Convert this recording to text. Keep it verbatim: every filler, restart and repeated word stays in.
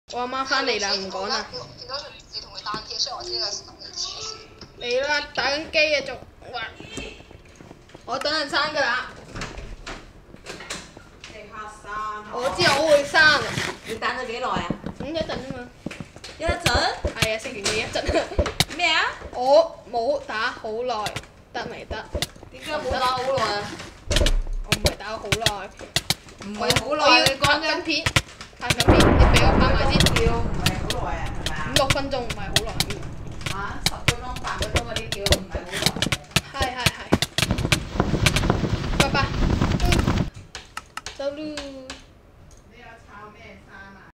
我阿媽翻嚟啦，唔講啦。 見到你同佢單貼，所以我知呢個同你黐線。 你啦，打緊機啊仲，哇！我等陣生㗎啦。 你黑衫。 我知我會生。 你等咗幾耐啊？ 咁一陣啫嘛。 一陣？ 係啊，食完嘢一陣。 咩啊？ 我冇打好耐，得未得？ 點解冇打好耐啊？ 我唔係打好耐。 唔我係好耐， 我要你講緊拍緊片，拍緊片，你俾我拍埋先。 秒唔係好耐啊，係嘛？ 五六分鐘唔係好耐。